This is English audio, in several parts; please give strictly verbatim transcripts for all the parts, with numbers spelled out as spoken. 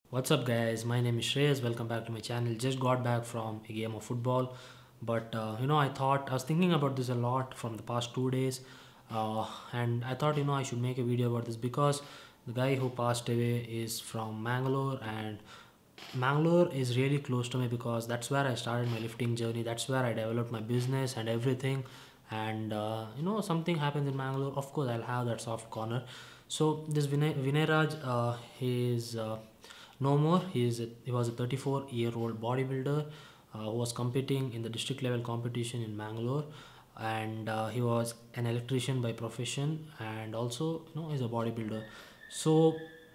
What's up, guys? My name is Shreyas. Welcome back to my channel. Just got back from a game of football, but uh, you know, I thought I was thinking about this a lot from the past two days, uh, and I thought you know I should make a video about this because the guy who passed away is from Mangalore, and Mangalore is really close to me because that's where I started my lifting journey. That's where I developed my business and everything. And uh, you know, something happens in Mangalore. Of course, I'll have that soft corner. So this Vinay, Vinay Raj, uh, he is uh, no more. He is a, he was a thirty-four year old bodybuilder uh, who was competing in the district level competition in Mangalore, and uh, he was an electrician by profession, and also you know he's a bodybuilder. So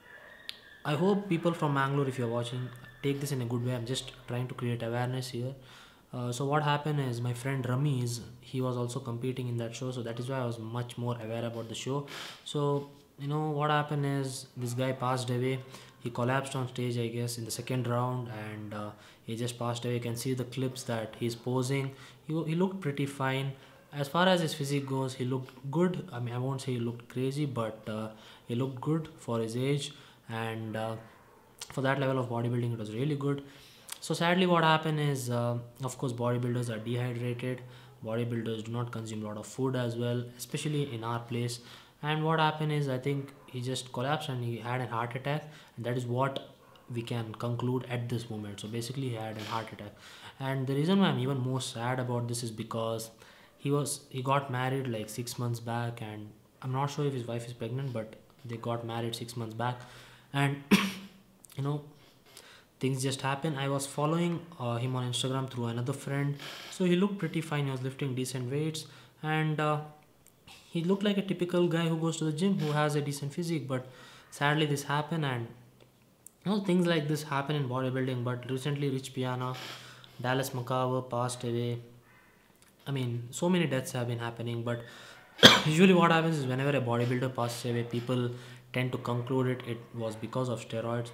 I hope people from Mangalore, if you're watching, take this in a good way. I'm just trying to create awareness here. Uh, so what happened is my friend Ramiz, he was also competing in that show, so that is why I was much more aware about the show. So you know what happened is this guy passed away. He collapsed on stage, I guess, in the second round, and uh, he just passed away. You can see the clips that he's posing. He, he looked pretty fine. As far as his physique goes, he looked good. I mean, I won't say he looked crazy, but uh, he looked good for his age, and uh, for that level of bodybuilding it was really good. So sadly what happened is uh, of course bodybuilders are dehydrated. Bodybuilders do not consume a lot of food as well, especially in our place. And what happened is I think he just collapsed and he had a heart attack, and that is what we can conclude at this moment. So basically he had a heart attack, and the reason why I'm even more sad about this is because he was he got married like six months back, and I'm not sure if his wife is pregnant, but they got married six months back. And you know, things just happen. I was following uh, him on Instagram through another friend, so he looked pretty fine. He was lifting decent weights, and uh, he looked like a typical guy who goes to the gym, who has a decent physique. But sadly this happened, and you know, things like this happen in bodybuilding. But recently Rich Piana, Dallas McCarver passed away. I mean, so many deaths have been happening, but usually what happens is whenever a bodybuilder passes away, people tend to conclude it it was because of steroids.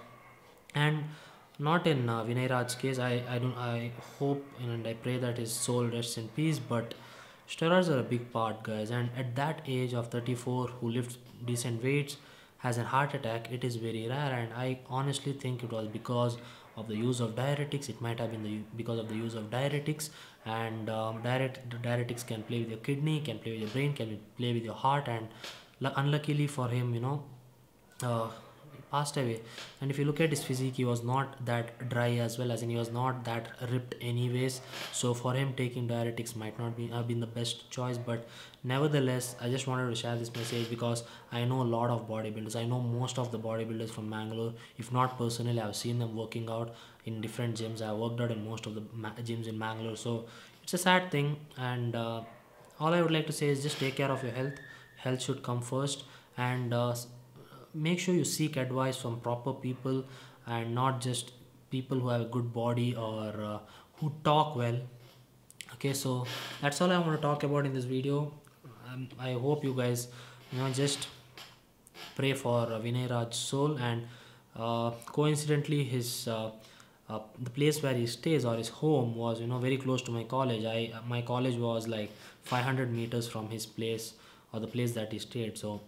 And not in uh, Vinay Raj's case. I, I don't I hope and I pray that his soul rests in peace. But steroids are a big part, guys. And at that age of thirty-four, who lifts decent weights, has a heart attack, it is very rare. And I honestly think it was because of the use of diuretics. It might have been the because of the use of diuretics. And um, diuret- diuretics can play with your kidney, can play with your brain, can play with your heart. And unluckily for him, you know. Uh, passed away. And if you look at his physique, he was not that dry as well, as in he was not that ripped anyways. So for him, taking diuretics might not be have been the best choice. But nevertheless, I just wanted to share this message because I know a lot of bodybuilders. I know most of the bodybuilders from Mangalore. If not personally, I've seen them working out in different gyms. I worked out in most of the gyms in Mangalore. So it's a sad thing. And uh, all I would like to say is just take care of your health. Health should come first. And uh, make sure you seek advice from proper people, and not just people who have a good body or uh, who talk well. Okay, so that's all I want to talk about in this video. um, I hope you guys you know just pray for uh, Vinay Raj's soul. And uh, coincidentally his uh, uh, the place where he stays, or his home, was you know very close to my college. I my college was like five hundred meters from his place, or the place that he stayed. So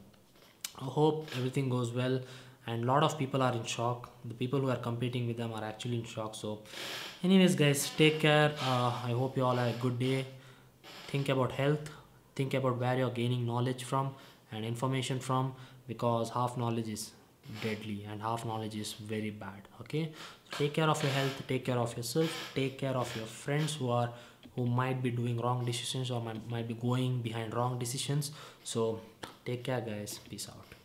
I hope everything goes well. And a lot of people are in shock. The people who are competing with them are actually in shock. So anyways, guys, take care. uh, I hope you all have a good day. Think about health. Think about where you're gaining knowledge from and information from, because half knowledge is deadly and half knowledge is very bad. Okay, so take care of your health, take care of yourself, take care of your friends who are who might be doing wrong decisions, or might, might be going behind wrong decisions. So take care, guys. Peace out.